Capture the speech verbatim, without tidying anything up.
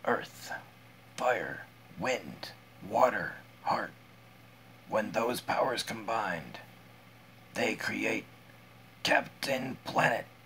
earth, fire, wind, water, heart. When those powers combined, they create Captain Planet.